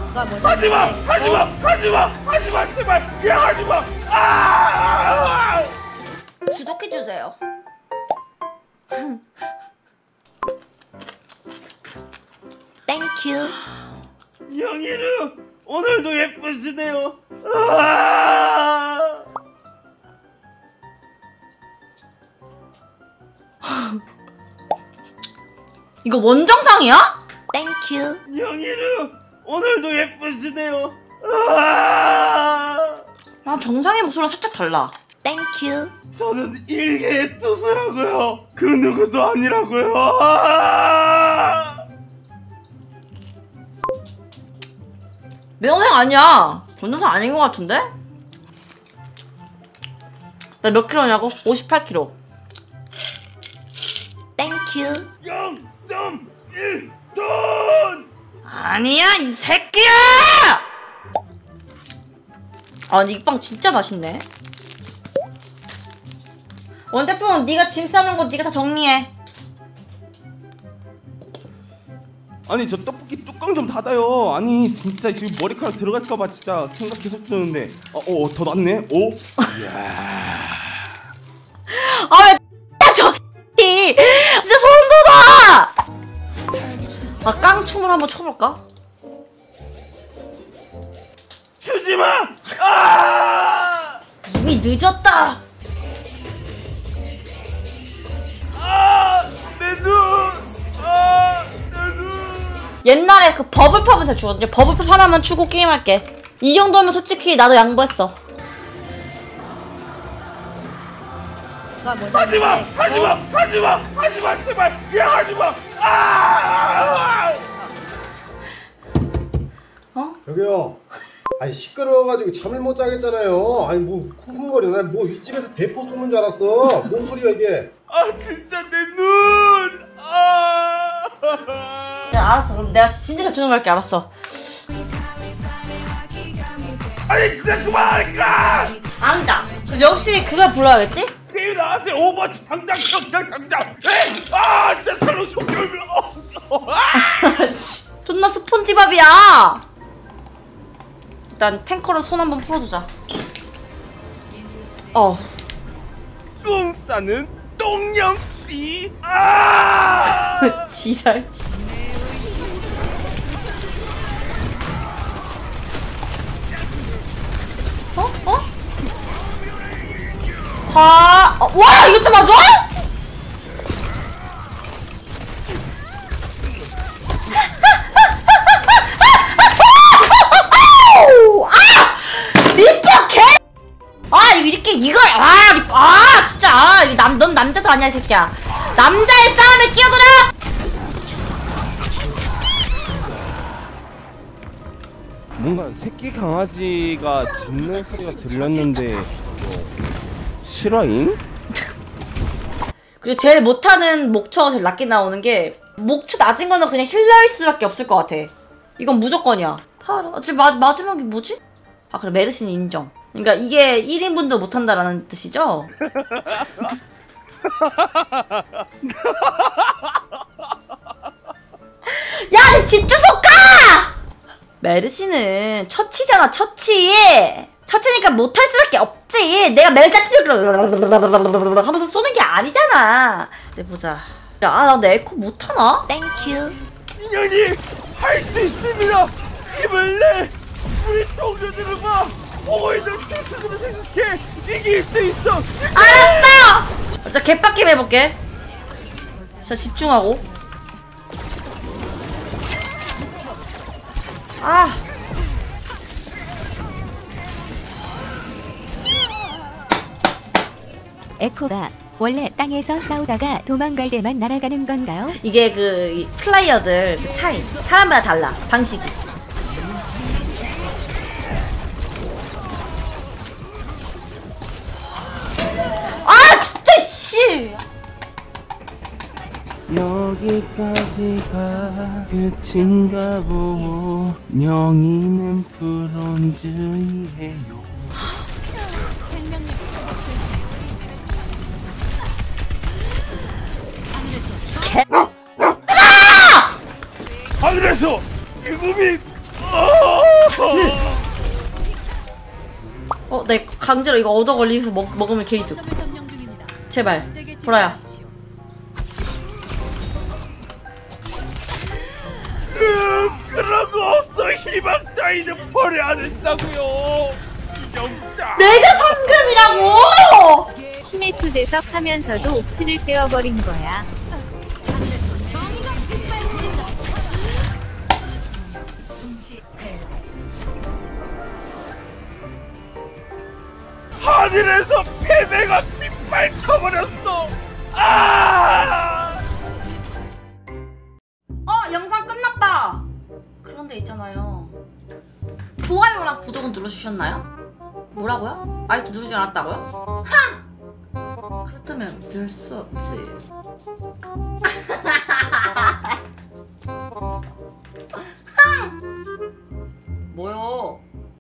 하지마! 하지마! 하지마! 하지마! 제발! 그냥 하지마! 아! 구독해주세요. 땡큐. 영희루 오늘도 예쁘시네요. 아! 이거 원정상이야? 땡큐. 영희루 오늘도 예쁘시네요. 아! 아, 정상의 목소리랑 살짝 달라. 땡큐. 저는 일개의 투수라고요. 그 누구도 아니라고요. 아! 면허생 아니야. 원정상 아닌 것 같은데? 나 몇 킬로냐고? 58kg. 땡큐. 0.1톤! 아니야, 이 새끼야! 아니, 이 빵 진짜 맛있네. 원태풍, 네가 짐 싸는 거 네가 다 정리해. 아니 저 떡볶이 뚜껑 좀 닫아요. 아니 진짜 지금 머리카락 들어갈까봐 진짜 생각 계속 드는데. 더 낫네. 오. 이야. 아, 왜 저 새끼 진짜 소름 돋아. 아, 깡춤을 한번 춰볼까? 추지마. 아! 이미 늦었다. 내 눈. 옛날에 그 버블팝은 잘 주거든요. 버블팝 하나만 추고 게임할게. 이 정도면 솔직히 나도 양보했어. 하지마! 하지마! 하지마! 하지마! 제발! 그냥 하지마! 아! 어? 여기요. 아니 시끄러워가지고 잠을 못 자겠잖아요. 아니 뭐 쿵쿵거려. 난 뭐 윗집에서 대포 쏘는 줄 알았어. 뭔 소리야 이게? 아 진짜 내 눈! 아! 야, 알았어. 그럼 내가 진짜 주는 거 할게. 알았어. 아니 진짜 그만할까! 아니다. 역시 그걸 불러야겠지? 게임 나왔어요. 오버워치 당장 당장. 에이! 아 진짜 살로 속이 울면. 존나 스폰지밥이야. 일단 탱커로 손 한번 풀어주자. 꿍 싸는 똥냥띠. 아! 지랄. 와, 이것도 맞아? 리퍼 개! 이걸, 진짜, 넌 남자도 아니야, 이 새끼야. 남자의 싸움에 끼어들어! 뭔가 새끼 강아지가 짖는 소리가 들렸는데 실화임? 그리고 제일 못하는 목처가 제일 낮게 나오는 게, 목처 낮은 거는 그냥 힐러일 수밖에 없을 것 같아. 이건 무조건이야. 지금 마지막이 뭐지? 아, 그래, 메르시는 인정. 그러니까 이게 1인분도 못한다라는 뜻이죠? 야, 내 집 주소 가! 메르시는 처치잖아, 처치. 처치니까 못할 수밖에 없지. 내가 멜자치를 하면서 쏘는 게 아니잖아. 이제 보자. 야, 나 내 에코 못하나? 땡큐. 인형님 할 수 있습니다. 힘을 내. 우리 동료들과 보고 있는 투수들을 생각해. 이길 수 있어. 알았어. 자, 개빡김 해볼게. 자, 집중하고. 에코가 원래 땅에서 싸우다가 도망갈 때만 날아가는 건가요? 이게 이 플레이어들 그 차이. 사람마다 달라, 방식이. 진짜 씨. 여기까지가 끝인가 보. 영희는 브론즈이에요. 하늘에서 죽음이 내 강제로 이거 얻어 걸리면서 먹으면 게이드. 제발, 보라야. 그런 거 없어. 희망 따위는 버려 안 했다고요. 이영자. 내가 상금이라고! 심해 초대석 하면서도 옥치를 빼어버린 거야. 하늘에서 패배가 빗발쳐버렸어. 아! 영상 끝났다. 그런데 있잖아요. 좋아요랑 구독은 눌러주셨나요? 뭐라고요? 아직도 누르지 않았다고요? 흥! 그렇다면 별 수 없지. 흥! 뭐요?